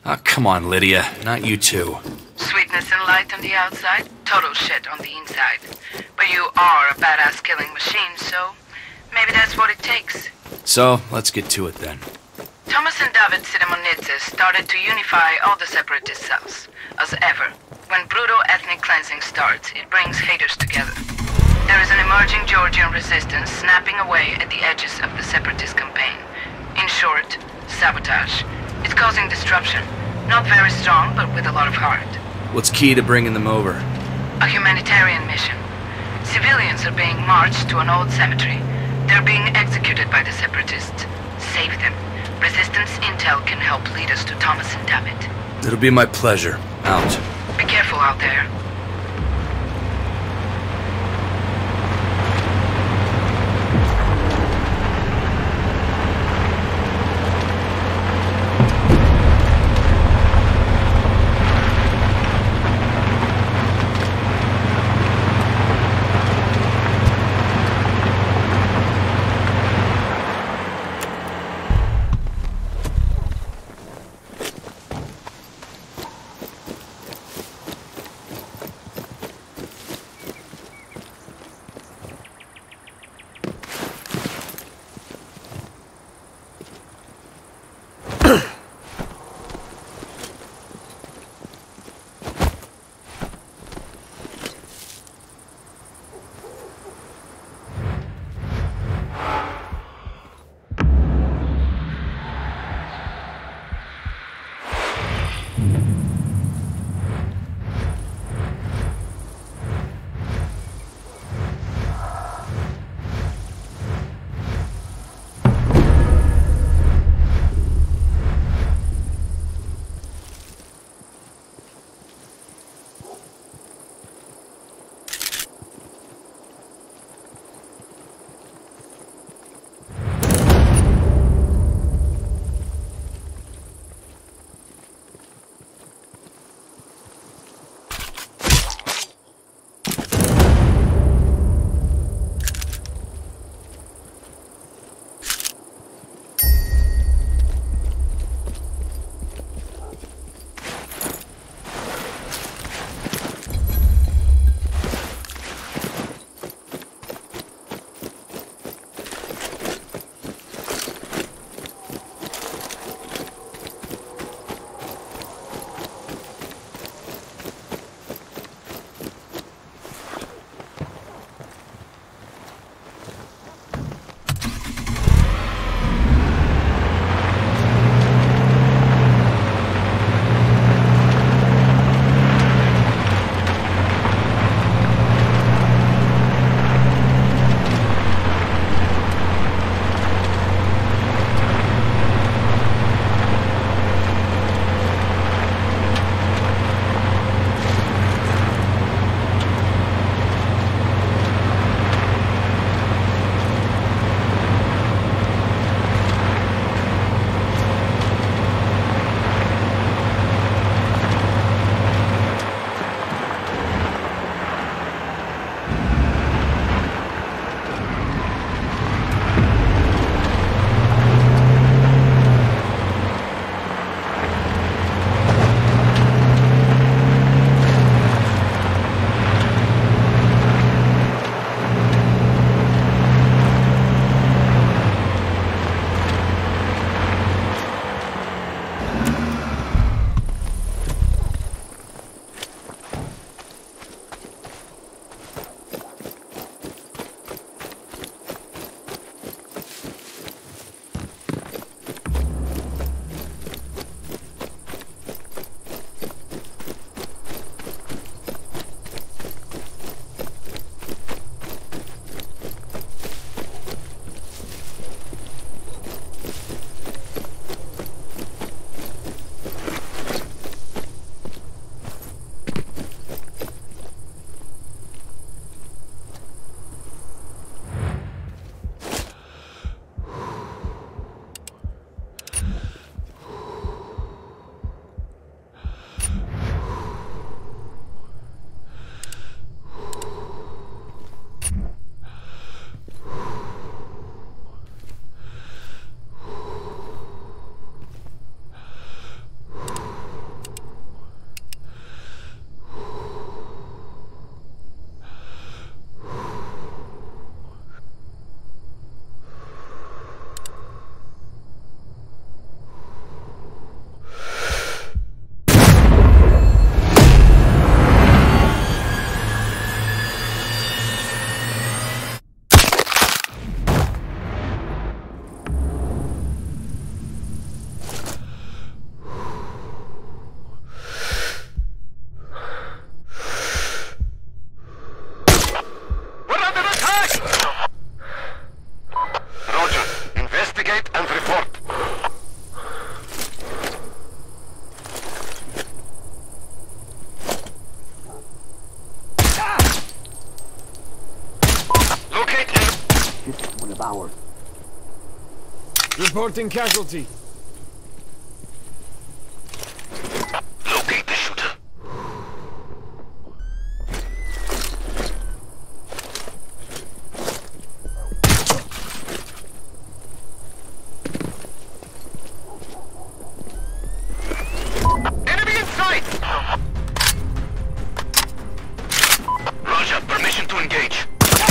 Ah, come on, Lydia. Not you too. Sweetness and light on the outside, total shit on the inside. But you are a badass killing machine, so maybe that's what it takes. So, let's get to it then. Thomas and David Sidemonidze started to unify all the separatist cells. As ever, when brutal ethnic cleansing starts, it brings haters together. There is an emerging Georgian resistance snapping away at the edges of the separatist campaign. In short, sabotage. It's causing disruption. Not very strong, but with a lot of heart. What's key to bringing them over? A humanitarian mission. Civilians are being marched to an old cemetery. They're being executed by the separatists. Save them. Resistance intel can help lead us to Thomas and David. It'll be my pleasure. Out. Be careful out there. ours. Reporting casualty. Locate the shooter. Enemy in sight! Roger, permission to engage.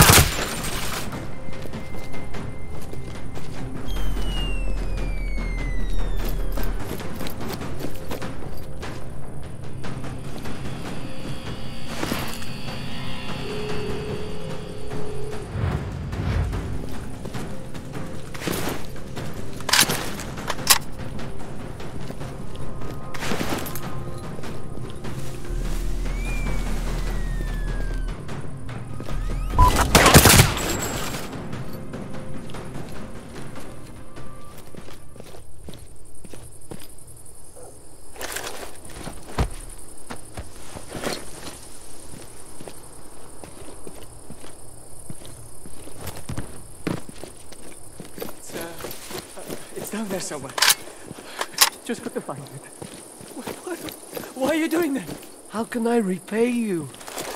It's down there somewhere. Just got to find it. Why are you doing that? How can I repay you?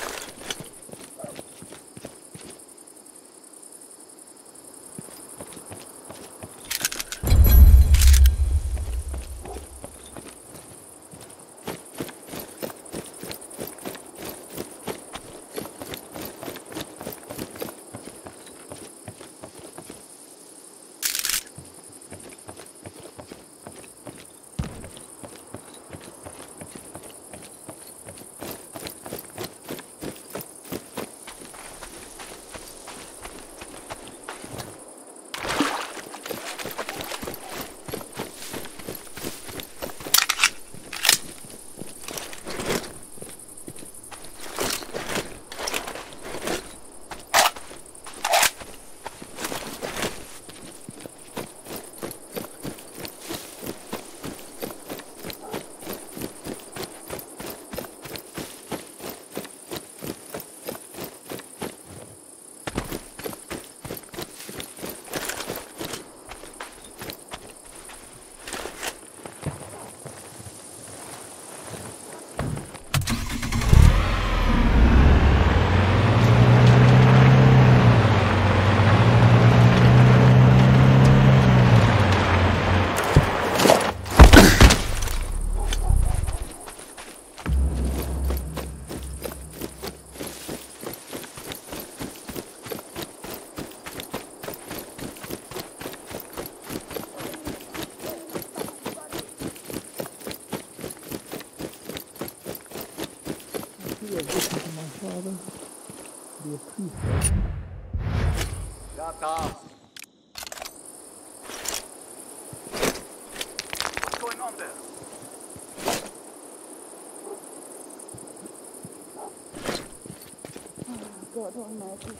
Shut up. What's going on there? God almighty.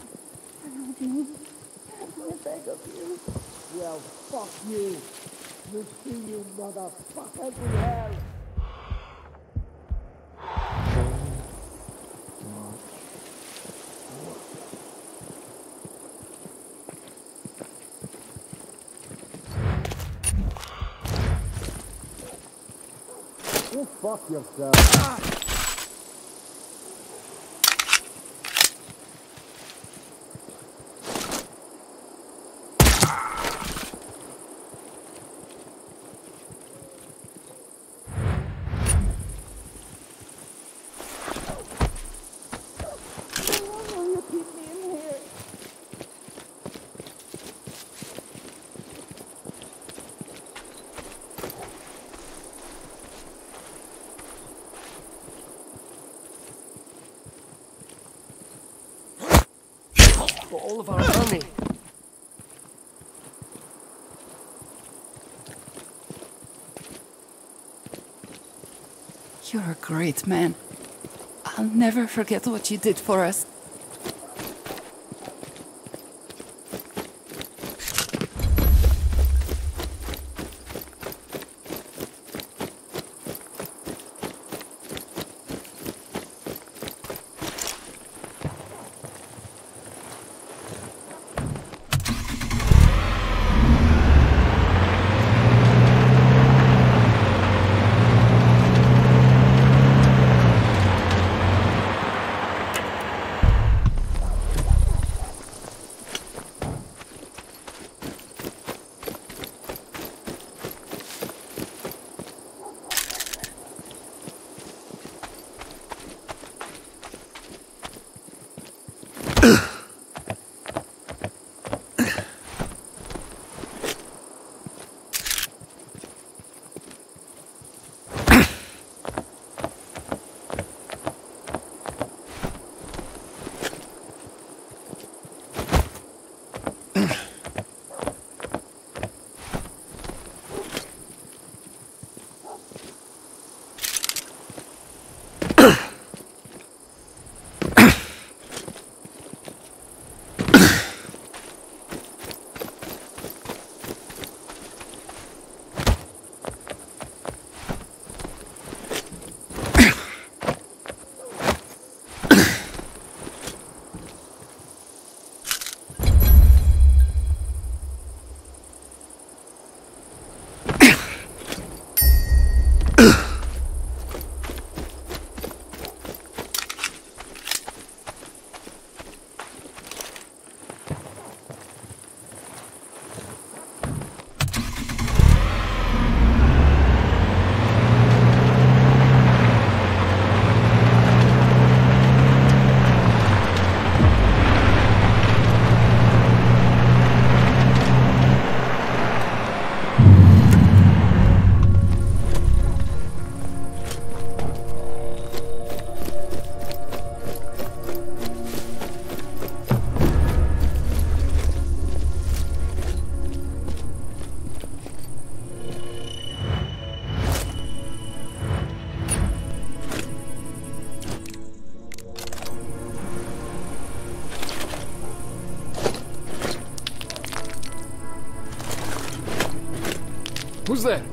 I beg of you. Well, fuck you. You see you motherfuckers in hell. You fuck yourself. For all of our army. You're a great man. I'll never forget what you did for us. Who's there?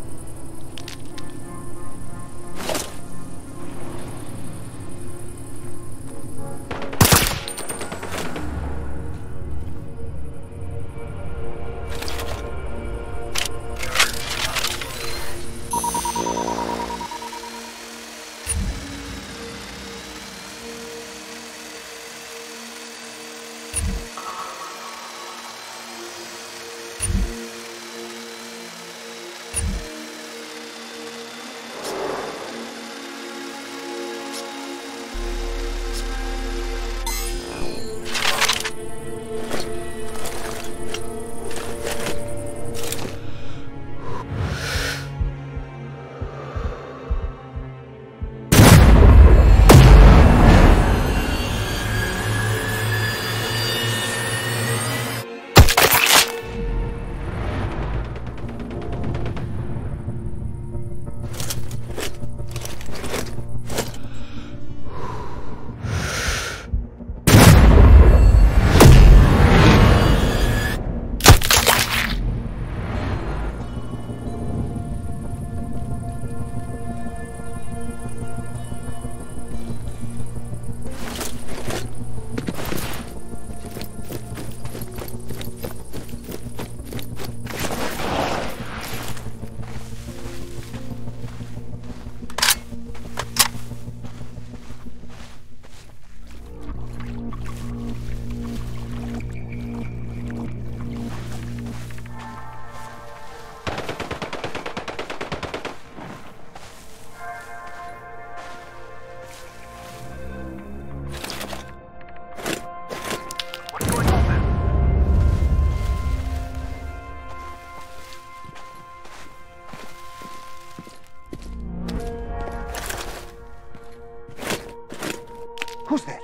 Who's there?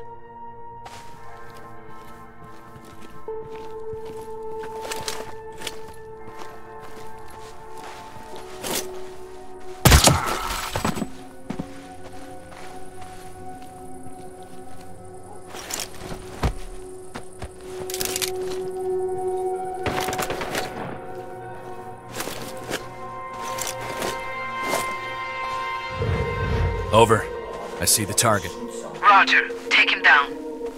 Over. I see the target. Roger. Take him down.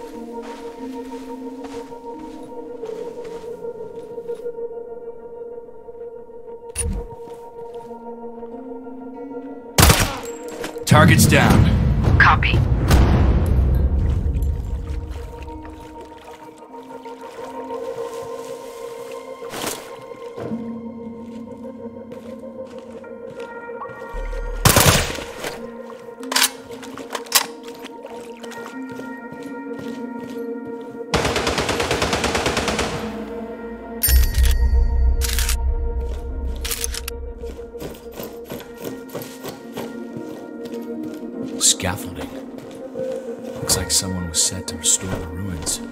Target's down. Copy. Scaffolding. Looks like someone was set to restore the ruins.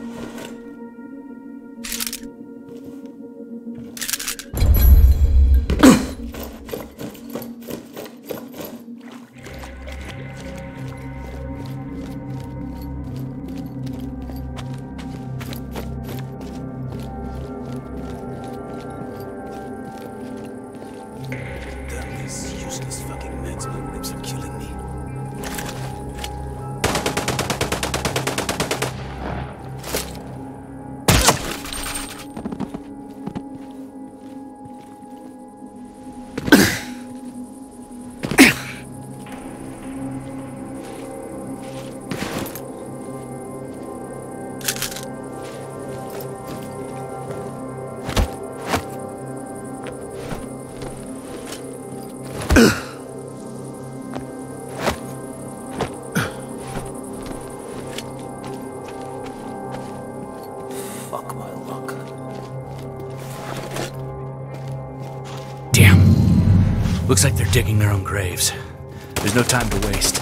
Looks like they're digging their own graves. There's no time to waste.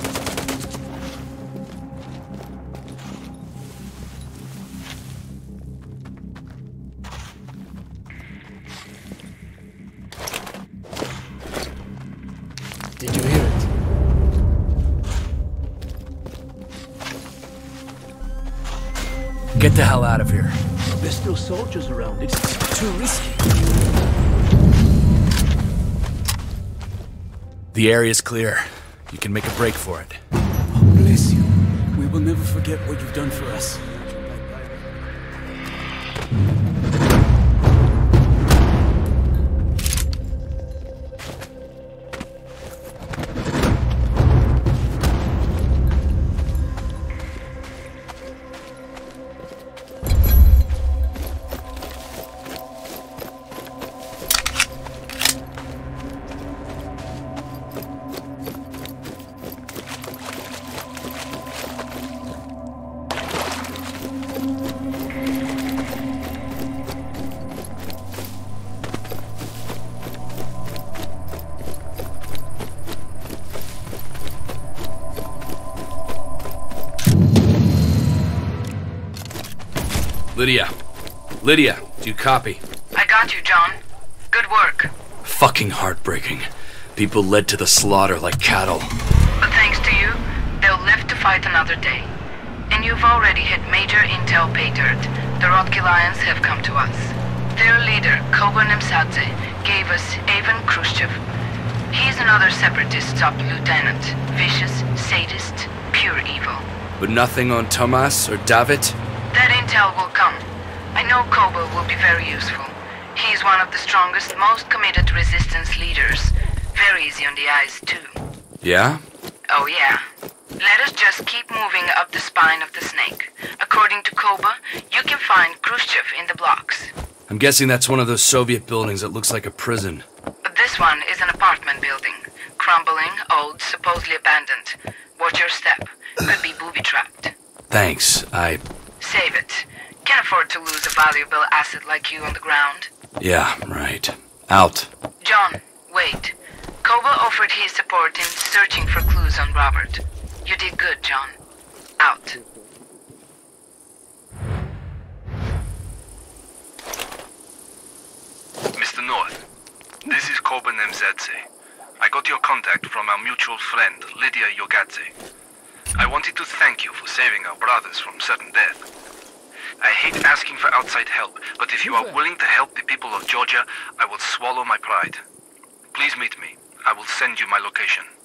Did you hear it? Get the hell out of here. There's still soldiers around. It's too risky. The area's clear. You can make a break for it. Oh, bless you. We will never forget what you've done for us. Lydia. Lydia, do you copy? I got you, John. Good work. Fucking heartbreaking. People led to the slaughter like cattle. But thanks to you, they'll live to fight another day. And you've already had major intel pay dirt. The Rotki Lions have come to us. Their leader, Koba Nemsadze, gave us Ivan Khrushchev. He's another separatist top lieutenant. Vicious, sadist, pure evil. But nothing on Tomas or David? That intel will come. I know Koba will be very useful. He's one of the strongest, most committed resistance leaders. Very easy on the eyes, too. Yeah? Oh, yeah. Let us just keep moving up the spine of the snake. According to Koba, you can find Khrushchev in the blocks. I'm guessing that's one of those Soviet buildings that looks like a prison. But this one is an apartment building. Crumbling, old, supposedly abandoned. Watch your step. Could be booby-trapped. Thanks, Save it. Can't afford to lose a valuable asset like you on the ground. Yeah, right. Out. John, wait. Koba offered his support in searching for clues on Robert. You did good, John. Out. Mr. North, this is Koba Nemzadze. I got your contact from our mutual friend, Lydia Yogadze. I wanted to thank you for saving our brothers from sudden death. I hate asking for outside help, but if you are willing to help the people of Georgia, I will swallow my pride. Please meet me. I will send you my location.